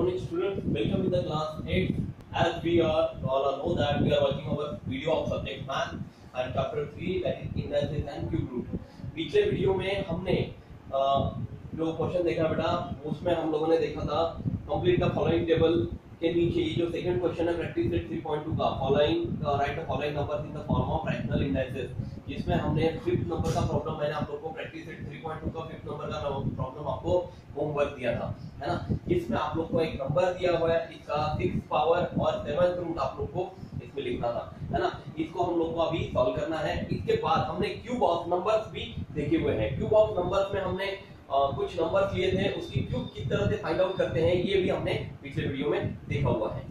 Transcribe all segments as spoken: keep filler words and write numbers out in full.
morning students, welcome in the class eight. As we are all know that we are watching our video of subject math and chapter three, that is indices and cube root. पिछले video में हमने जो question देखा बेटा, उसमें हम लोगों ने देखा था कंप्लीट द फॉलोइंग टेबल के नीचे ये जो सेकंड क्वेश्चन है practice set three point two का following write the following numbers in the form of rational indices, जिसमें हमने फिफ्थ नंबर का प्रॉब्लम मैंने आप लोगों को practice set three point two का फिफ्थ नंबर का प्रॉब्लम आपको होमवर्क दिया था, है ना। इसमें आप लोग को एक नंबर दिया हुआ है, इसका सिक्स पावर और सेवंथ रूट आप लोग को इसमें लिखना था, है ना। इसको हम लोग को अभी सॉल्व करना है। इसके बाद हमने क्यूब ऑफ नंबर्स भी देखे हुए हैं। क्यूब ऑफ नंबर्स में हमने आ, कुछ नंबर्स लिए थे, उसकी क्यूब किस तरह से फाइंड आउट करते हैं ये भी हमने पिछले वीडियो में देखा हुआ है।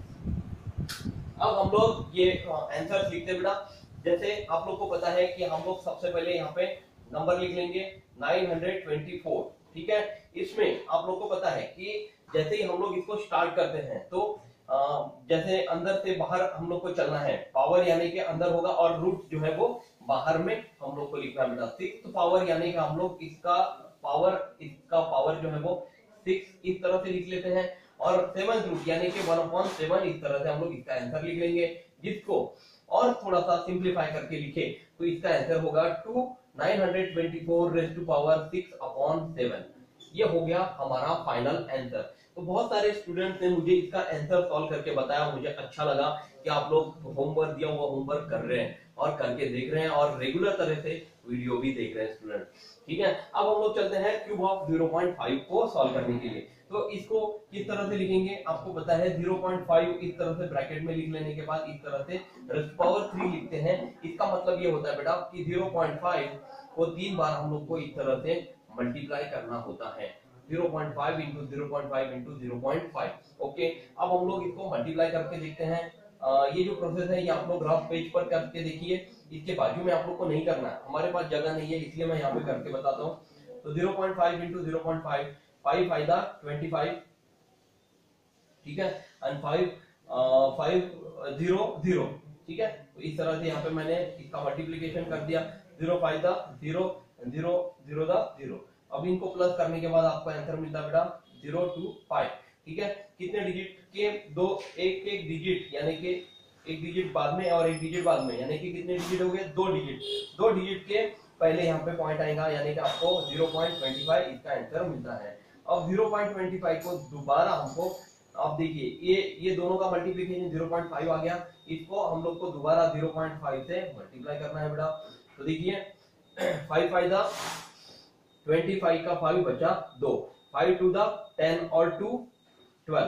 अब हम लोग ये आंसर लिखते हैं बेटा। जैसे आप लोग को पता है कि हम लोग सबसे पहले यहाँ पे नंबर लिख लेंगे नाइन हंड्रेड ट्वेंटी फोर, ठीक है। इसमें आप लोग को पता है कि जैसे ही हम लोग इसको स्टार्ट करते हैं तो आ, जैसे अंदर से बाहर हम लोग को चलना है, पावर यानी कि अंदर होगा और रूट जो है वो बाहर में हम लोग को लिखना बेटा। सिक्स पावर यानी कि हम लोग इसका पावर इसका पावर जो है वो सिक्स इस तरह से लिख लेते हैं, और सेवन रूट यानी कि वन अपॉन सेवन इस तरह से हम लोग इसका आंसर लिख लेंगे। जिसको और थोड़ा सा सिंप्लीफाई करके लिखे तो इसका आंसर होगा two nine hundred twenty four raise to power six upon seven. ये हो गया हमारा फाइनल आंसर। तो बहुत सारे स्टूडेंट्स ने मुझे इसका आंसर सॉल्व करके बताया, मुझे अच्छा लगा कि आप लोग होमवर्क दिया हुआ होमवर्क कर रहे हैं और करके देख रहे हैं और रेगुलर तरह से वीडियो भी देख रहे हैं स्टूडेंट, ठीक है। अब हम लोग चलते हैं cube of zero point five को सॉल्व करने के लिए। तो इसको किस तरह से लिखेंगे आपको पता है, ज़ीरो पॉइंट फाइव इस तरह से ब्रैकेट में लिख लेने के बाद इस तरह से रेज़ टू पावर थ्री लिखते हैं। इसका मतलब ये होता है बेटा कि ज़ीरो पॉइंट फाइव को तीन बार हम लोग को इस तरह से मल्टीप्लाई करना होता है। Zero point five into zero point five into zero point five. Okay, अब हम लोग इसको मल्टीप्लाई करके देखते हैं। आ, ये जो प्रोसेस है ये आप लोग रफ पेज पर करके देखिए। इसके बाजू में आप लोग को नहीं करना है, हमारे पास जगह नहीं है इसलिए मैं यहाँ पे करके बताता हूँ। तो zero point five into zero point five, five फाइदा ट्वेंटी फाइव, ठीक है, and five five zero zero, ठीक है। तो इस तरह से यहाँ पे मैंने इसका मल्टीप्लिकेशन कर दिया। ज़ीरो फाइदा ज़ीरो, ज़ीरो ज़ीरो दा ज़ीरो। अब इनको प्लस करने के बाद आपको आंसर मिलता है बेटा ज़ीरो टू फाइव, ठीक है। कितने डिजिट के दो, एक एक डिजिट यानी कि एक डिजिट बाद में और एक डिजिट बाद में, यानी कि कितने डिजिट हो गए, दो डिजिट। दो डिजिट के पहले यहाँ पे पॉइंट आएगा यानी कि आपको ज़ीरो पॉइंट टू फाइव इसका आंसर मिलता है। अब ज़ीरो पॉइंट टू फाइव को दोबारा हमको, आप देखिए ये ये दोनों का मल्टीप्लिकेशन ज़ीरो पॉइंट फाइव आ गया, इसको हम लोग को दोबारा ज़ीरो पॉइंट फाइव से मल्टीप्लाई करना है बेटा। तो देखिए फाइव फाइव ट्वेंटी फाइव का फाइव बचा दो, फाइव टू द टेन और टू ट्वेल्व,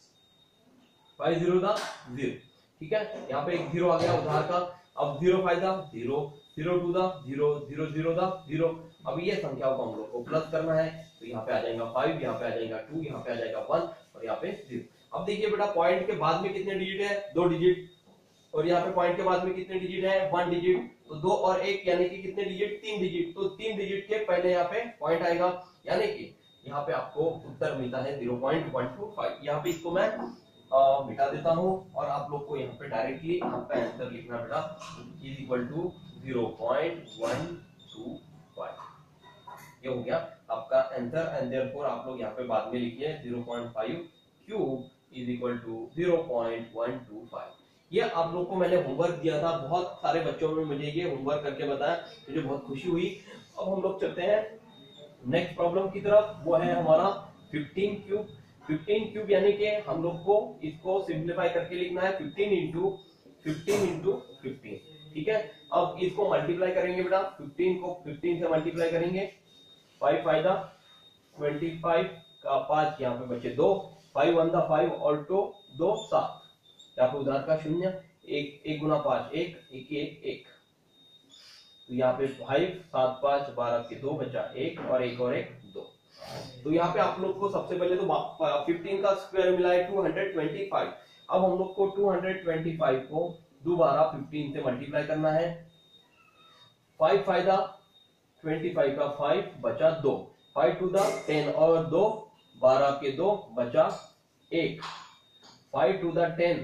फाइव जीरो द जीरो, ठीक है। यहाँ पे एक जीरो आ गया उधार का। अब जीरो फाइव द जीरो, जीरो टू द जीरो, जीरो जीरो द जीरो। अब ये संख्याओं को हम लोग को प्लस करना है, तो यहाँ पे आ जाएगा फाइव, यहाँ पे आ जाएगा टू, यहाँ पे आ जाएगा वन और यहाँ पे जीरो। अब देखिए बेटा पॉइंट के बाद में कितने डिजिट है, दो डिजिट, और यहाँ पे पॉइंट के बाद में कितने डिजिट है, वन डिजिट। तो दो और एक यानी कि कितने डिजिट, तीन डिजिट। तो तीन डिजिट के पहले यहाँ पे पॉइंट आएगा यानी कि यहाँ पे आपको उत्तर मिलता है zero point one two five. यहाँ पे इसको मैं आ, मिटा देता हूँ और आप लोग को यहाँ पे डायरेक्टली आपका आंसर लिखना बेटा is equal to zero point one two five. ये हो गया आपका आंसर, एंड देयरफॉर आप लोग यहाँ पे बाद में लिखिए zero point five cube is equal to zero point one two five. ये आप लोग को मैंने होमवर्क दिया था, बहुत सारे बच्चों ने मुझे ये होमवर्क करके बताया, मुझे बहुत खुशी हुई। अब हम लोग चलते हैं नेक्स्ट प्रॉब्लम की तरफ, वो है हमारा फिफ्टीन क्यूब। फिफ्टीन क्यूब यानी कि हम लोग को इसको सिंप्लीफाई करके लिखना है fifteen into fifteen into fifteen, ठीक है। अब इसको मल्टीप्लाई करेंगे बेटा, फिफ्टीन को फिफ्टीन से मल्टीप्लाई करेंगे। फाइव फाइदा ट्वेंटी फाइव का पांच, यहाँ पे बचे दो, फाइव वन दा फाइव और टू दो सात, यहाँ पे उधार का शून्य, एक एक गुना पांच एक, एक एक एक। तो यहाँ पे फाइव सात पांच बारह के दो बचा एक, और एक और एक दो। तो यहाँ पे आप लोग को सबसे पहले तो फिफ्टीन का स्क्वायर मिला है टू हंड्रेड ट्वेंटी फाइव। अब हम लोग को टू हंड्रेड ट्वेंटी फाइव को दोबारा फिफ्टीन से मल्टीप्लाई करना है। फाइव फाइव ट्वेंटी फाइव का फाइव बचा दो, फाइव टू द टेन और दो, बारह के दो बचा एक, फाइव टू द टेन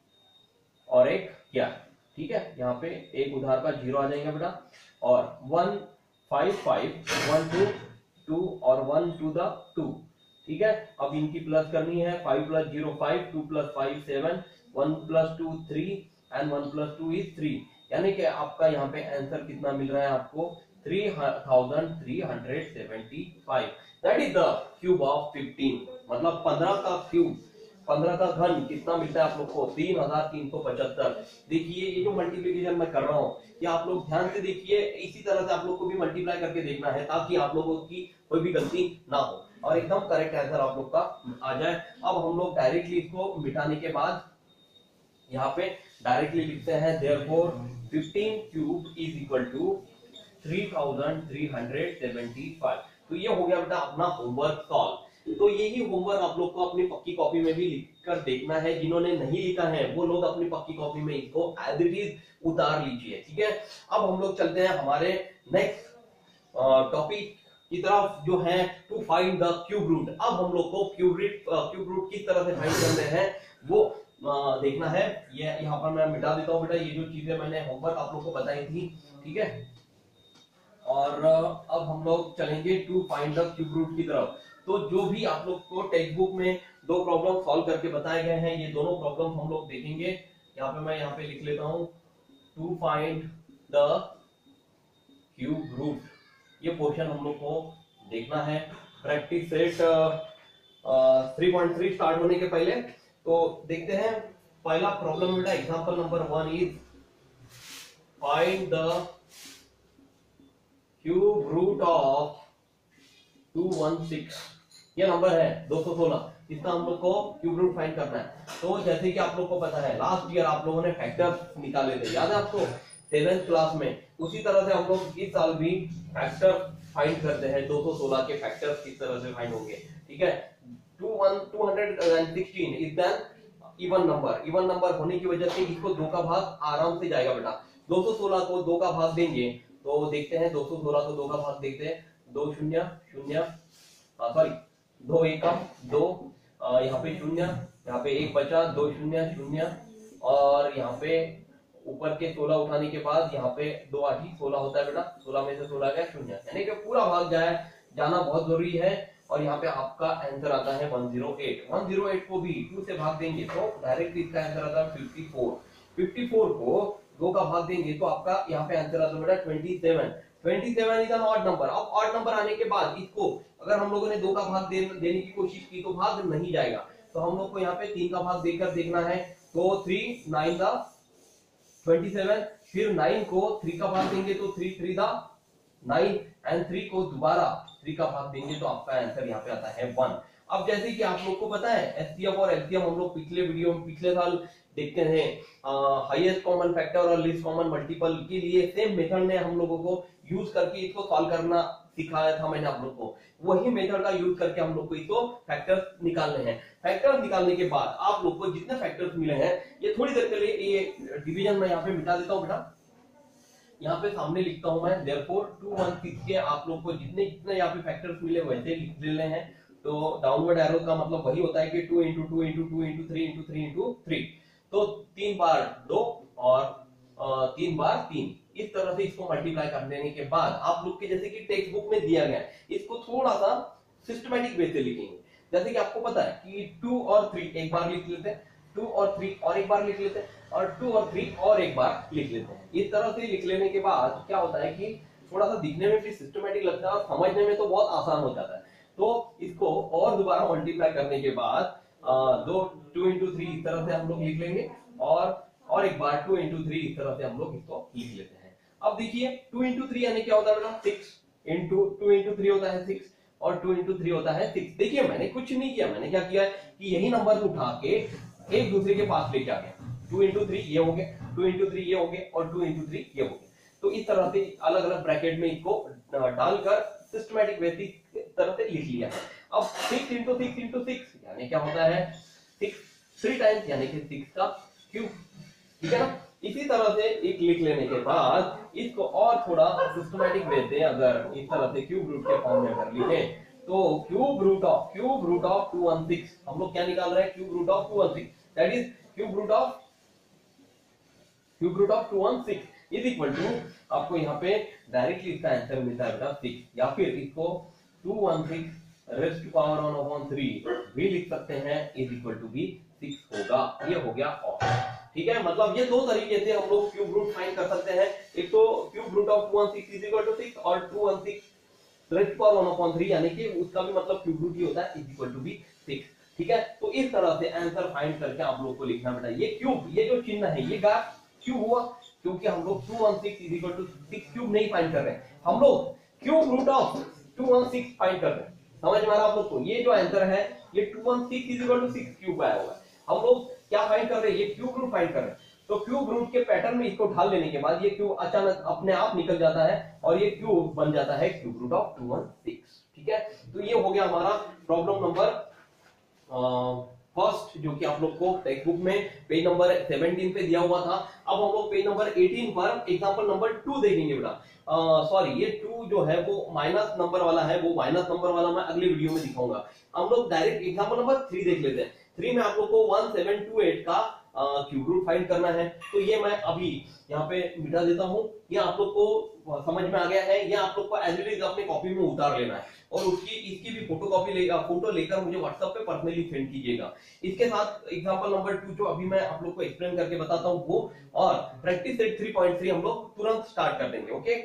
और एक क्या, ठीक है। यहाँ पे एक उधार का जीरो आ जाएगा बेटा, और one five five one two two और वन टू द टू, ठीक है, अब इनकी प्लस करनी है। Five plus zero five, two plus five seven, one plus two three and one plus two is three, यानी कि आपका यहाँ पे आंसर कितना मिल रहा है आपको three thousand three hundred seventy five. That is the cube of fifteen, मतलब पंद्रह का क्यूब, पंद्रह का घन कितना मिलता है आप लोग को तीन हजार तीन सौ पचहत्तर। देखिए ये जो मल्टीप्लीकेशन मैं कर रहा हूँ ये आप लोग ध्यान से देखिए, इसी तरह से आप लोग को भी मल्टीप्लाई करके देखना है ताकि आप लोगों की कोई भी गलती ना हो और एकदम करेक्ट आंसर आप लोग का आ जाए। अब हम लोग डायरेक्टली इसको मिटाने के बाद यहाँ पे डायरेक्टली लिखते हैं therefore fifteen cube is equal to three thousand three hundred seventy five. तो ये हो गया बेटा अपना होमवर्क सॉल्व। तो यही होमवर्क आप लोग को अपनी पक्की कॉपी में भी लिखकर देखना है। जिन्होंने नहीं लिखा है वो लोग अपनी पक्की कॉपी में इसको एज इट इज उतार लीजिए, ठीक है। अब हम लोग चलते हैं हमारे नेक्स्ट टॉपिक की तरफ जो है to find the cube root. अब हम लोग को क्यूब रूट क्यूब रूट किस तरह से फाइंड करने हैं वो आ, देखना है। ये यहाँ पर मैं मिटा देता हूँ बेटा, ये जो चीजें मैंने होमवर्क आप लोग को बताई थी, ठीक है। और अब हम लोग चलेंगे to find the cube root की तरफ। तो जो भी आप लोग को टेक्स्ट बुक में दो प्रॉब्लम सॉल्व करके बताए गए हैं ये दोनों प्रॉब्लम हम लोग देखेंगे। यहाँ पे मैं यहाँ पे लिख लेता हूँ to find the cube root, ये पोर्शन हम लोग को देखना है practice set three point three start होने के पहले। तो देखते हैं पहला प्रॉब्लम बेटा, example number one is find the cube root of two one six. ये नंबर है दो सौ सोलह, इसका हम लोग को क्यूब रूट फाइंड करना है। तो जैसे कि आप लोग को पता है लास्ट ईयर आप लोगों ने फैक्टर निकाले थे, याद है आपको सेवेंथ क्लास में। उसी तरह से हम लोग इस साल भी फैक्टर फाइंड करते हैं, दो सौ सोलह के फैक्टर्स किस तरह से फाइंड होंगे, ठीक है। Two hundred sixteen is then even number, even number होने की वजह से इसको दो का भाग आराम से जाएगा बेटा। दो सौ सोलह को दो का भाग देंगे तो देखते हैं दो सौ सोलह को दो का भाग देखते हैं, दो शून्य शून्य सॉरी दो एक दो, यहाँ पे शून्य, यहाँ पे एक बचा, दो शून्य शून्य, और यहाँ पे ऊपर के सोलह उठाने के बाद यहाँ पे दो आठ ही सोलह होता है बेटा, सोलह में से सोलह गया शून्य, यानी कि पूरा भाग जाए जाना बहुत जरूरी है। और यहाँ पे आपका आंसर आता है one zero eight. One zero eight को भी टू से भाग देंगे तो डायरेक्ट इसका आंसर आता है फिफ्टी फोर। फिफ्टी फोर को दो का भाग देंगे तो आपका यहाँ पे आंसर आता है बेटा twenty seven. Twenty seven is an odd number. अब ऑड नंबर आने के बाद इसको अगर हम लोगों ने दो का भाग दे, देने की कोशिश की तो भाग नहीं जाएगा, तो हम लोग को यहाँ पे तीन का भाग देकर देखना है। तो थ्री नाइन दा ट्वेंटी सेवन, फिर नाइन को थ्री का भाग देंगे तो थ्री थ्री दा नाइन, एंड थ्री को दोबारा थ्री का भाग देंगे तो आपका आंसर यहाँ पे आता है वन। अब जैसे कि आप लोग को पता है एचसीएफ और एलसीएम हम लोग पिछले वीडियो में पिछले साल देखते हैं, हाईएस्ट कॉमन फैक्टर और लीस्ट कॉमन मल्टीपल के लिए सेम मेथड ने हम लोगों को यूज करके इसको सॉल्व करना सिखाया था मैंने आप लोग को। वही मेथड का यूज करके हम लोग को इसको फैक्टर्स निकालने हैं। फैक्टर्स निकालने के बाद आप लोग को जितने फैक्टर्स मिले हैं ये थोड़ी देर के लिए ये डिवीजन मैं यहाँ पे मिटा देता हूँ बेटा। यहाँ पे सामने लिखता हूं मैं देयरफॉर टू वन सिक्स के आप लोग को जितने जितने यहाँ पे फैक्टर्स मिले वैसे लिख लेने हैं। तो डाउनवर्ड एरो का मतलब वही होता है कि two into two into two into three into three into three, तो तीन बार दो और आ, तीन बार तीन, इस तरह से इसको मल्टीप्लाई कर देने के बाद आप लोग के जैसे कि टेक्स्ट बुक में दिया गया है इसको थोड़ा सा सिस्टमैटिक वे से लिखेंगे। जैसे कि आपको पता है कि टू और थ्री एक बार लिख लेते हैं, टू और थ्री और एक बार लिख लेते हैं, और टू और थ्री और एक बार लिख लेते हैं। इस तरह से लिख लेने के बाद क्या होता है कि थोड़ा सा दिखने में भी सिस्टमैटिक लगता है और समझने में तो बहुत आसान हो जाता है। तो इसको और दोबारा मल्टीप्लाई करने के बाद आ, दो टू इंटू थ्री इस तरह से हम लोग लिख लेंगे, और और एक बार टू इंटू थ्री इस तरह से हम लोग इसको लिख लेते हैं। अब देखिए टू इंटू थ्री यानी क्या होता है बेटा six, into two into three होता है सिक्स, और टू इंटू थ्री होता है सिक्स। देखिए मैंने कुछ नहीं किया, मैंने क्या किया है कि यही नंबर उठा के एक दूसरे के पास लेके आ गया। टू इंटू थ्री ये हो गया, टू इंटू थ्री ये हो गए, और टू इंटू थ्री ये हो गए। तो इस तरह से अलग अलग ब्रैकेट में इसको डालकर सिस्टमैटिक वे से तरह से लिख लिया है। अब six into six into six यानी क्या होता है सिक्स थ्री टाइम्स यानी कि सिक्स का क्यूब, ठीक है ना। इसी तरह से एक लिख लेने के बाद इसको और थोड़ा सिस्टमैटिक वे से अगर इस तरह से क्यूब रूट के फॉर्म में अगर लिखे तो cube root of cube root of two one six, हम लोग क्या निकाल रहे हैं cube root of two one six, that is cube root of cube root of two one six is equal to, आपको यहाँ पे डायरेक्टली इसका आंसर मिलता है बेटा सिक्स, या फिर इसको two one six raised power one upon three भी लिख सकते हैं is equal to be six होगा। ये हो गया और ठीक है, मतलब ये दो तरीके से हम लोग क्यूब रूट फाइंड कर सकते हैं। एक तो cube root of two one six is equal to six और two one six raised power one upon three, यानी कि उसका भी मतलब क्यूब रूट ही होता है is equal to be six. ठीक है, तो इस तरह से आंसर फाइंड करके आप लोग को लिखना बेटा। ये क्यूब, ये जो चिन्ह है ये गैप क्यों हुआ, क्योंकि हम लोग two one six is equal to six cube नहीं फाइंड कर रहे हैं, हम लोग cube root of two one six find कर रहे हैं। समझ में आ रहा आप लोग को? ये जो आंसर है ये two one six is equal to six cube आया हुआ है। हम लोग क्या फाइंड कर रहे हैं, ये क्यूब रूट फाइंड कर रहे हैं। तो क्यूब रूट के पैटर्न में इसको ढाल लेने के बाद ये क्यूब अचानक अपने आप निकल जाता है और ये क्यूब बन जाता है cube root of two one six. ठीक है, तो ये हो गया हमारा प्रॉब्लम नंबर फर्स्ट, जो कि आप लोग को टेक्स्ट बुक में पेज नंबर सेवनटीन पे दिया हुआ था। अब हम लोग पेज नंबर एटीन पर एग्जांपल नंबर टू देखेंगे बेटा। सॉरी, ये टू जो है वो माइनस नंबर वाला है, वो माइनस नंबर वाला मैं अगले वीडियो में दिखाऊंगा। हम लोग डायरेक्ट एग्जांपल नंबर थ्री देख लेते हैं। थ्री में आप लोग को वन सेवन टू एट का क्यूब रूट फाइंड करना है। तो ये मैं अभी यहाँ पे मिटा देता हूँ। ये आप लोग को समझ में आ गया है। ये आप लोग को एज इट इज अपने कॉपी में उतार लेना है और उसकी इसकी भी फोटो कॉपी ले फोटो लेकर मुझे व्हाट्सएप पे पर्सनली सेंड कीजिएगा। इसके साथ एग्जांपल नंबर टू जो अभी मैं आप लोग को एक्सप्लेन करके बताता हूँ वो, और practice set three point three हम लोग तुरंत स्टार्ट कर देंगे। ओके,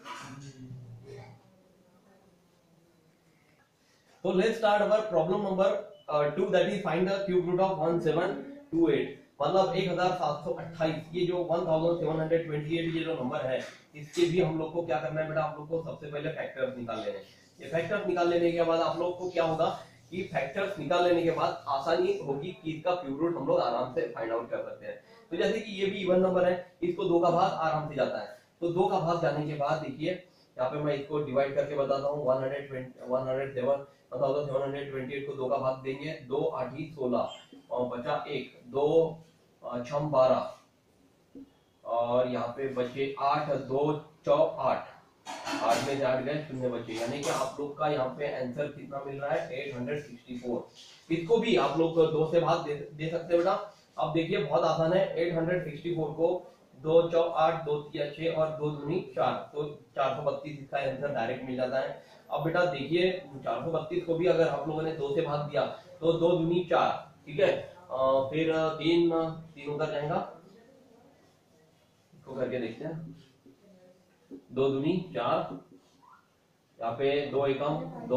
तो let's start our problem number two, that is find the cube root of one seven two eight, मतलब एक हजार सात सौ अट्ठाईस। ये जो one thousand seven hundred twenty eight ये जो नंबर है, इसके भी हम लोग को क्या करना है बेटा, आप लोग को सबसे पहले फैक्टर्स निकाल लेने हैं। ये फैक्टर्स निकाल लेने के बाद आप लोग को क्या होगा कि फैक्टर्स निकाल लेने के बाद आसानी होगी कि इसका क्यूब रूट हम लोग आराम से फाइंड आउट कर सकते हैं। तो जैसे कि ये भी इवन नंबर है, इसको दो का भाग आराम से जाता है। तो दो का भाग जाने के बाद देखिए यहाँ पे मैं इसको डिवाइड करके बताता हूँ। One hundred twenty one hundred seven one thousand seven hundred twenty eight को दो का भाग देंगे, दो आठी सोलह और बचा एक, दो छम बारह और यहाँ पे बचे आठ, दो चौ आठ, आठ में से आठ गए, शून्य बचे, यानी कि आप लोग का यहाँ पे आंसर कितना मिल रहा है एट हंड्रेड सिक्सटी फोर। इसको भी आप लोग दो से भाग दे, दे सकते हैं बेटा। अब देखिए बहुत आसान है, एट हंड्रेड सिक्सटी फोर को दो चौ आठ, दो तिया छह और दो दूनी चार, तो चार सौ बत्तीस इसका आंसर डायरेक्ट मिल जाता है। अब बेटा देखिए चार सौ बत्तीस को भी अगर आप लोगों ने दो से भाग दिया तो दो दूनी चार, ठीक है, आ, फिर तीन तीन उधर जाएगा, इसको करके देखते हैं, दो दूनी चार, यहाँ पे दो एकम दो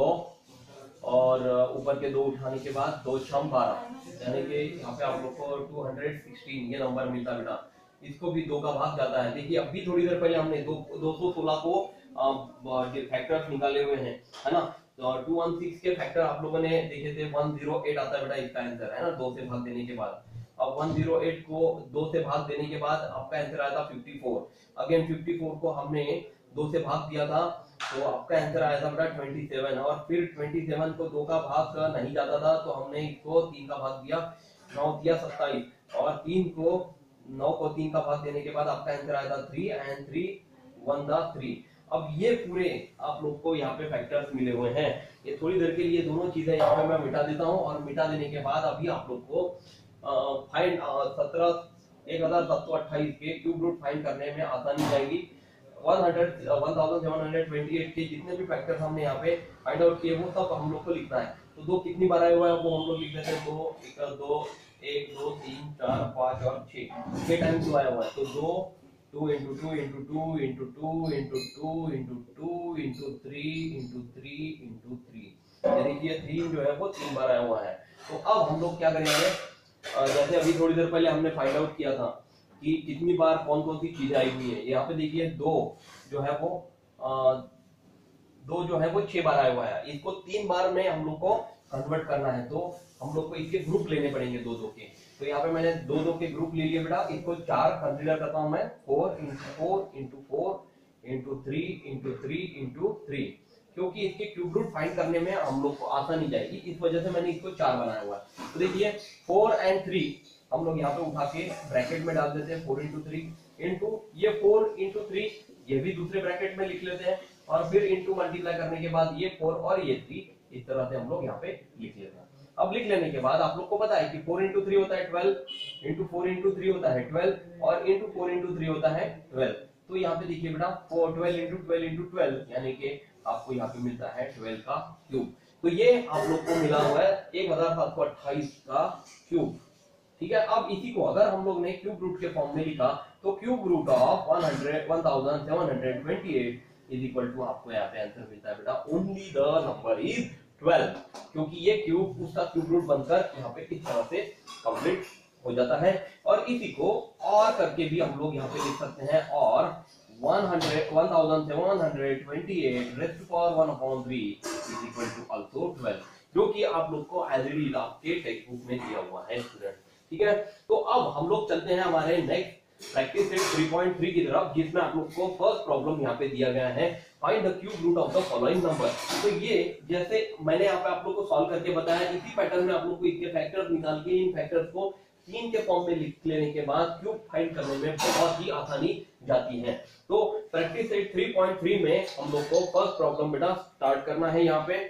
और ऊपर के दो उठाने के बाद दो छम बारह, यानी कि यहाँ पे आप लोग को टू हंड्रेड सिक्सटीन ये नंबर मिलता है बेटा। इसको भी दो का भाग जाता है। देखिए अभी थोड़ी देर पहले हमने दो दो सौ सोलह को फैक्टर्स निकाले हुए हैं, है ना। तो टू वन सिक्स के फैक्टर आप लोगों ने देखे थे, वन जीरो एट आता है बेटा इसका आंसर, है ना, दो से भाग देने के बाद। अब वन जीरो एट को दो से भाग देने के बाद आपका आंसर आया था fifty four. Again fifty four को हमने दो से भाग दिया था तो आपका आंसर आया था बेटा ट्वेंटी सेवन, और फिर ट्वेंटी सेवन को दो का भाग नहीं जाता था तो हमने इसको तीन का भाग दिया, नौ दिया सत्ताईस, और तीन को नौ को तीन का भाग देने के बाद आपका आंसर आया था three and three one the three. अब ये पूरे आप लोग को यहाँ पे फैक्टर्स मिले हुए हैं। ये थोड़ी देर के लिए दोनों चीजें यहाँ पे मैं मिटा देता हूँ, और मिटा देने के बाद अभी आप लोग को फाइंड सत्रह एक हजार सात सौ अट्ठाईस के क्यूब रूट फाइंड करने में आसानी जाएगी। One hundred one thousand seven hundred twenty eight के जितने भी फैक्टर्स हमने यहाँ पे फाइंड आउट किए वो सब हम लोग को लिखना है। तो दो कितनी बार आया हुआ है वो हम लोग लिख देते हैं, दो एक दो एक दो तीन चार पाँच और छह, छह टाइम क्यों आया हुआ है, तो दो two into two into two into two into two into two into three into three into three, देखिए थ्री जो है वो तीन बार आया हुआ है। तो अब हम लोग क्या करेंगे, जैसे अभी थोड़ी देर पहले हमने फाइंड आउट किया था कि कितनी बार कौन कौन सी चीजें आई हुई है। यहाँ पे देखिए दो जो है वो आ, दो जो है वो छह बार आया हुआ है, इसको तीन बार में हम लोग को कन्वर्ट करना है तो हम लोग को इसके ग्रुप लेने पड़ेंगे दो दो के। तो यहाँ पे मैंने दो दो के ग्रुप ले लिए बेटा, इसको चार कंसीडर करता हूँ मैं, four into four into four into three into three into three, क्योंकि इसके क्यूब रूट फाइंड करने में हम लोग को आसानी जाएगी, इस वजह से मैंने इसको चार बनाया हुआ है। तो देखिए फोर एंड थ्री हम लोग यहाँ पे उठा के ब्रैकेट में डाल देते हैं, फोर इंटू थ्री इंटू ये फोर इंटू थ्री, ये भी दूसरे ब्रैकेट में लिख लेते हैं, और फिर इंटू मल्टीप्लाई करने के बाद ये फोर और ये थ्री, इस तरह से हम लोग यहाँ पे लिख लेते हैं। अब लिख लेने के बाद आप लोग को पता है कि फोर इंटू थ्री होता है twelve, into four into three होता है ट्वेल्व, और इंटू फोर इंटू थ्री होता है ट्वेल्व। तो यहाँ पे देखिए बेटा four twelve into twelve into twelve, यानी कि आपको यहाँ पे मिलता है ट्वेल्व का क्यूब। तो ये आप लोग को मिला हुआ है एक हजार सात सौ अट्ठाईस का क्यूब। ठीक है, अब इसी को अगर हम लोग ने क्यूब रूट के फॉर्म में लिखा तो cube root of one hundred one thousand seven hundred twenty eight is equal to, आपको यहाँ पे आंसर मिलता है बेटा only the number is twelve, क्योंकि ये क्यूब उसका क्यूब रूट बनकर यहाँ पे इस तरह से कंप्लीट हो जाता है। और इसी को और करके भी हम लोग यहाँ पे लिख सकते हैं, और one hundred one thousand seven hundred twenty eight raised to power one upon three is equal to also twelve, जो कि आप लोग को एज इट इज आपके टेक्स्ट बुक में दिया हुआ है स्टूडेंट। ठीक है, तो अब हम लोग चलते हैं हमारे next practice set three point three की तरफ, जिसमें आप लोग को फर्स्ट प्रॉब्लम यहाँ पे दिया गया है, find the cube root of the following number. तो ये जैसे मैंने यहाँ पे आप लोग को सॉल्व करके बताया, इसी पैटर्न में आप लोग को इसके फैक्टर्स निकाल के इन फैक्टर्स को तीन के फॉर्म में लिख लेने के बाद क्यूब फाइंड करने में बहुत ही आसानी जाती है। तो practice set three point three में हम लोग को फर्स्ट प्रॉब्लम बेटा स्टार्ट करना है यहाँ पे।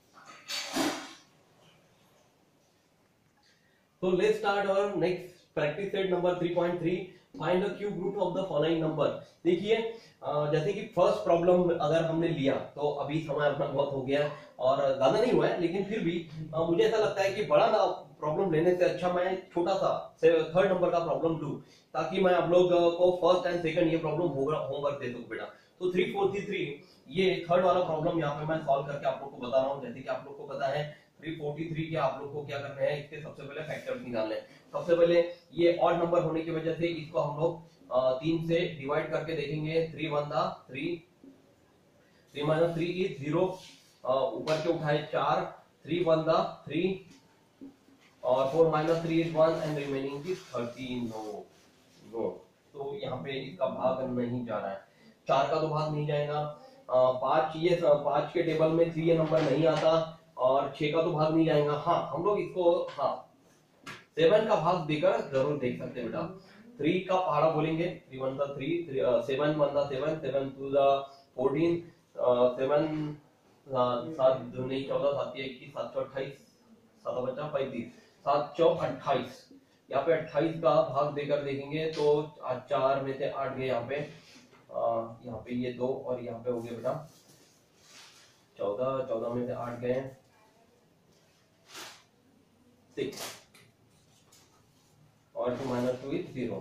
तो let's start our next practice set number three point three, find the cube root of the following number. देखिए जैसे कि फर्स्ट प्रॉब्लम अगर हमने लिया तो अभी समय अपना बहुत हो गया और ज्यादा नहीं हुआ है, लेकिन फिर भी आ, मुझे ऐसा लगता है कि बड़ा ना प्रॉब्लम लेने से अच्छा मैं छोटा सा थर्ड नंबर का प्रॉब्लम लूं, ताकि मैं आप लोग को फर्स्ट एंड सेकंड ये प्रॉब्लम होमवर्क दे दूं बेटा। तो थ्री फोर्टी थ्री ये थर्ड वाला प्रॉब्लम यहाँ पे मैं सॉल्व करके आप लोग को बता रहा हूँ। जैसे कि आप लोग को पता है थ्री फोर्टी थ्री के आप लोग को क्या करना है, इसके सबसे पहले फैक्टर्स निकालने हैं। सबसे पहले ये ऑड नंबर होने की वजह से इसको हम लोग तीन से डिवाइड करके देखेंगे। Three one the three, three minus three is zero, ऊपर के उठाए चार, थ्री वन दा थ्री और four minus three is one and remaining is thirteen. No no, तो यहाँ पे इसका भाग नहीं जा रहा है, चार का तो भाग नहीं जाएगा, पांच ये पांच के टेबल में थ्री ये नंबर नहीं आता और छह का तो भाग नहीं जाएगा। हाँ हम लोग इसको हाँ सेवन का भाग देकर जरूर देख सकते हैं बेटा। थ्री का पहाड़ा बोलेंगे, three one the three, seven one the seven, seven two the fourteen, seven सात दूनी चौदह, सात इक्कीस, सात सौ अट्ठाईस, सात बचा पैंतीस, सात चौक अट्ठाईस। यहाँ पे अट्ठाईस का भाग देकर देखेंगे तो चार में से आठ गए यहाँ पे, यहाँ पे ये दो और यहाँ पे हो गया बेटा चौदह, चौदह में से आठ गए सिक्स और two minus two is zero,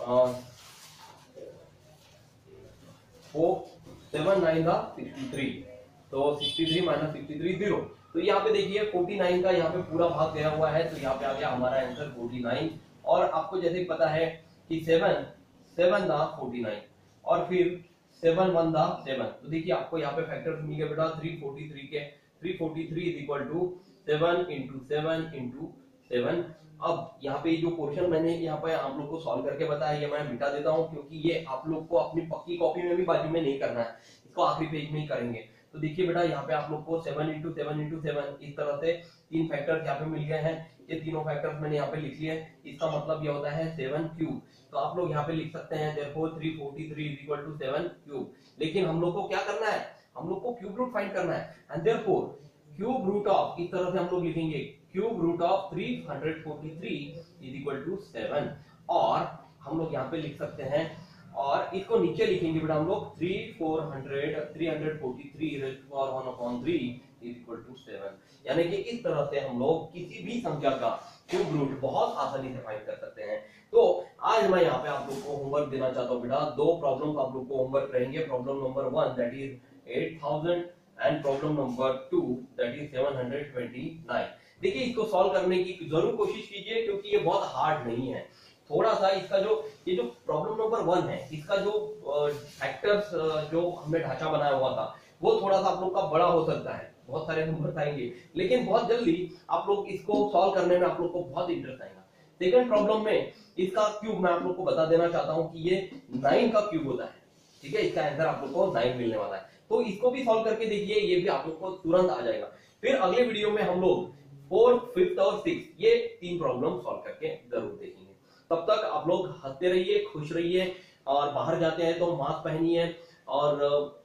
four seven nine का सिक्सटी थ्री, तो sixty three minus sixty three zero. तो यहाँ पे देखिए फोर्टी नाइन का यहाँ पे पूरा भाग गया हुआ है, तो यहाँ पे आ गया हमारा आंसर फोर्टी नाइन। और आपको जैसे पता है कि seven seven the forty nine और फिर सेवन वन दा सेवन, तो देखिए आपको यहाँ पे फैक्टर्स मिल गए बेटा थ्री फोर्टी थ्री के। Three forty three is equal to seven into seven into seven. अब यहाँ पे जो क्वेश्चन मैंने यहाँ पे आप लोग को सॉल्व करके बताया ये मैं मिटा देता हूँ, क्योंकि ये आप लोग को अपनी पक्की कॉपी में भी बाजू में नहीं करना है, इसको आखिरी पेज में ही करेंगे। तो देखिए बेटा यहाँ पे आप लोग को seven into seven into seven इस तरह से तीन फैक्टर्स यहाँ पे मिल गए हैं। ये तीनों फैक्टर्स मैंने यहाँ पे लिख लिए, इसका मतलब ये होता है सेवन क्यूब। तो आप लोग यहाँ पे लिख सकते हैं therefore three forty three is equal to seven cube. लेकिन हम लोग को क्या करना है, हम लोग को क्यूब रूट फाइंड करना है, and therefore cube root of, इस तरह से हम लोग लिखेंगे cube root of three forty three is equal to seven. और हम लोग यहाँ पे लिख सकते हैं, और इसको नीचे लिखेंगे बेटा हम लोग three four hundred three hundred forty three raised to power one upon three is equal to seven. यानी कि इस तरह से हम लोग किसी भी संख्या का क्यूब रूट बहुत आसानी से फाइंड कर सकते हैं। तो आज मैं यहाँ पे आप लोग को होमवर्क देना चाहता हूँ बेटा, दो प्रॉब्लम आप लोग को होमवर्क रहेंगे। Problem number one that is eight thousand and problem number two that is seven hundred twenty nine. देखिए इसको सॉल्व करने की जरूर कोशिश कीजिए, क्योंकि ये बहुत हार्ड नहीं है। थोड़ा सा इसका जो ये जो प्रॉब्लम नंबर वन है, इसका जो फैक्टर्स जो हमने ढांचा बनाया हुआ था वो थोड़ा सा आप लोग का बड़ा हो सकता है, बहुत सारे नंबर आएंगे, लेकिन बहुत जल्दी आप लोग इसको सॉल्व करने में आप लोग को बहुत इंटरेस्ट आएगा। सेकंड प्रॉब्लम में इसका क्यूब मैं आप लोग को बता देना चाहता हूं कि ये नाइन का क्यूब होता है। ठीक है, इसका आंसर आप लोग को नाइन मिलने वाला है। तो इसको भी सॉल्व करके देखिए, ये भी आप लोग को तुरंत आ जाएगा। फिर अगले वीडियो में हम लोग फोर्थ, फिफ्थ और सिक्स ये तीन प्रॉब्लम सॉल्व करके जरूर देखेंगे। तब तक आप लोग हंसते रहिए, खुश रहिए, और बाहर जाते हैं तो मास्क पहनिए और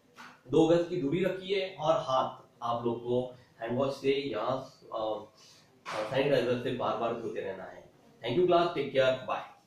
दो गज की दूरी रखिए, और हाथ आप लोग को हैंड वॉश से या सैनिटाइजर से बार बार धोते रहना है। Thank you class, take care, bye.